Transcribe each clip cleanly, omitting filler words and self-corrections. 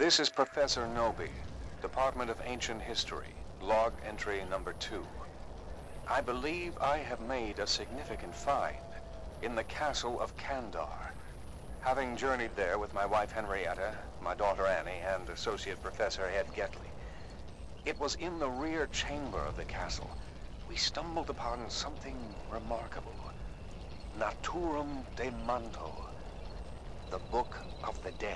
This is Professor Nobi, Department of Ancient History, log entry number 2. I believe I have made a significant find in the castle of Kandar. Having journeyed there with my wife Henrietta, my daughter Annie, and Associate Professor Ed Getley, it was in the rear chamber of the castle we stumbled upon something remarkable. Naturum de Manto, the Book of the Dead.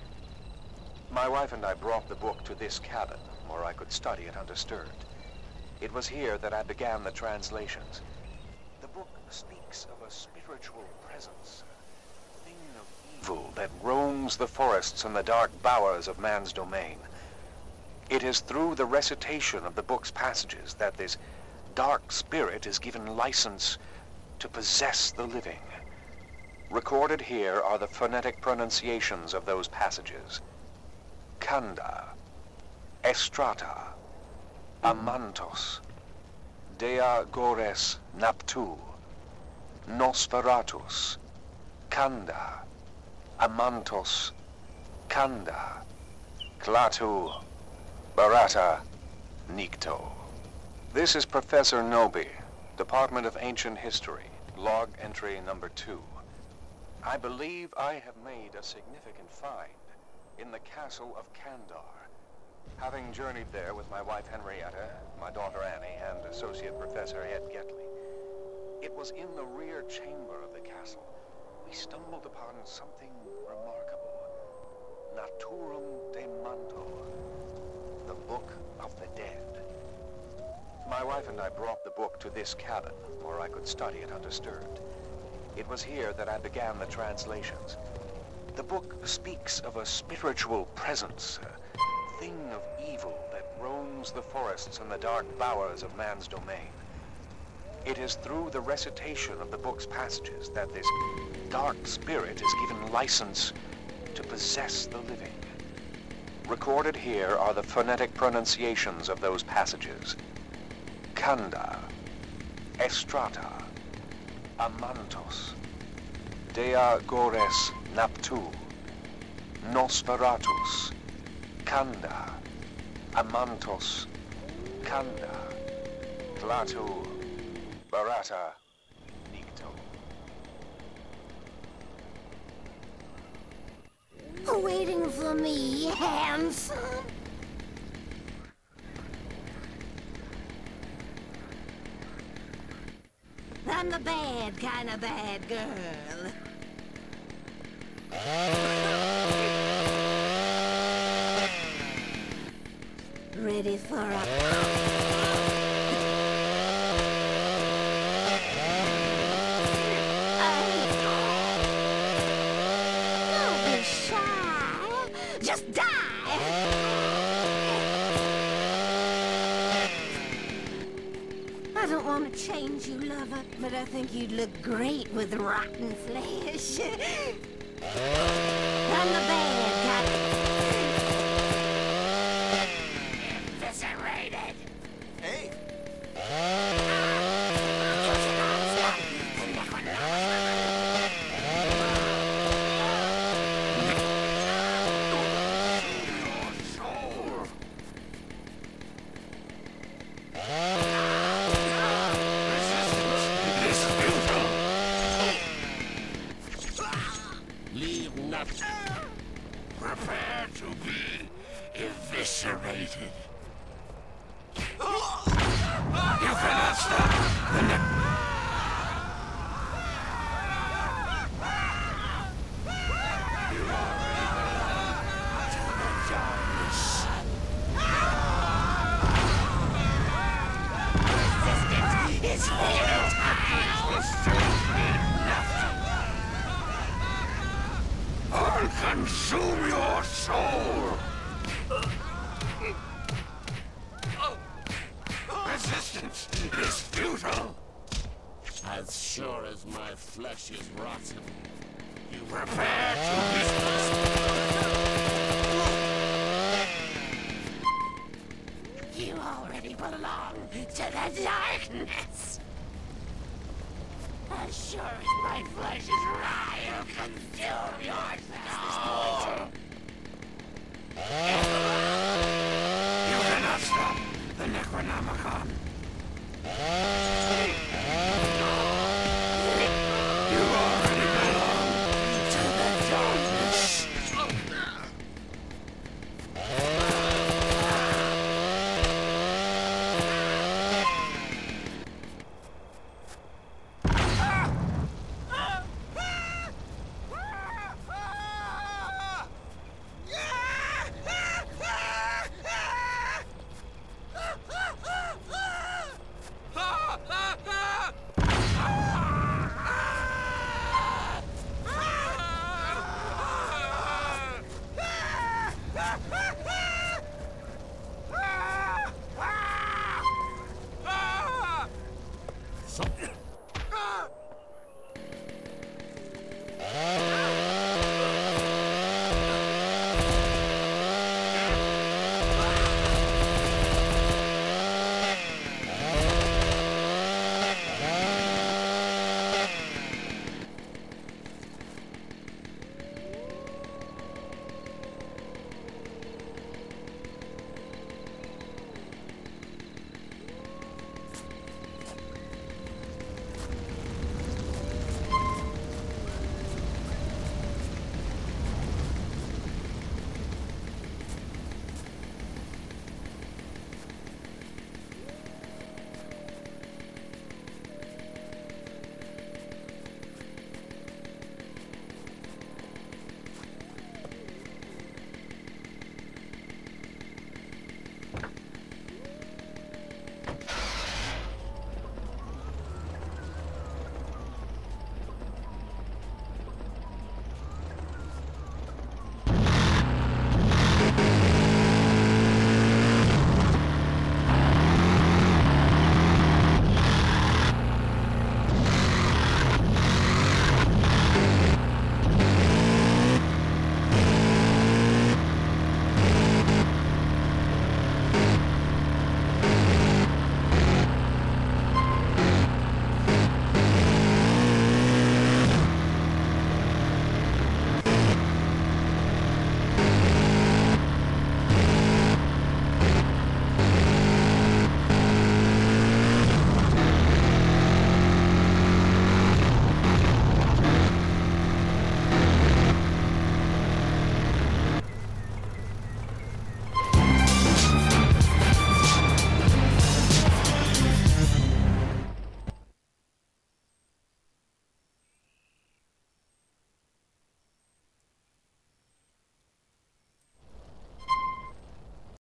My wife and I brought the book to this cabin, where I could study it undisturbed. It was here that I began the translations. The book speaks of a spiritual presence, a thing of evil that roams the forests and the dark bowers of man's domain. It is through the recitation of the book's passages that this dark spirit is given license to possess the living. Recorded here are the phonetic pronunciations of those passages. Kanda, Estrata, Amantos, Dea Gores Naptu, Nosferatus, Kanda, Amantos, Kanda, Klaatu, Barata, Nikto. This is Professor Nobi, Department of Ancient History, log entry number 2. I believe I have made a significant find in the castle of Kandar. Having journeyed there with my wife Henrietta, my daughter Annie, and Associate Professor Ed Getley, it was in the rear chamber of the castle we stumbled upon something remarkable. Naturum de Manto, the Book of the Dead. My wife and I brought the book to this cabin, where I could study it undisturbed. It was here that I began the translations. The book speaks of a spiritual presence, a thing of evil that roams the forests and the dark bowers of man's domain. It is through the recitation of the book's passages that this dark spirit is given license to possess the living. Recorded here are the phonetic pronunciations of those passages. Kanda, Estrata, Amantos, Dea Gores Naptu, Nosferatus, Kanda, Amantos, Kanda, Klaatu, Barata, Nikto. Waiting for me, handsome? I'm the bad kind of bad girl. Ready for a... Don't be shy. Just die. I don't want to change you, lover, but I think you'd look great with rotten flesh. I'm the bad guy. Eviscerated. Hey. Prepare to be eviscerated. You cannot stop the You already belong to the darkness. Resistance is futile. I'll consume your soul! Resistance is futile! As sure as my flesh is rotten, You prepare to be... You already belong to the darkness. As sure as my flesh is raw, I'll consume your soul. You cannot stop the Necronomicon.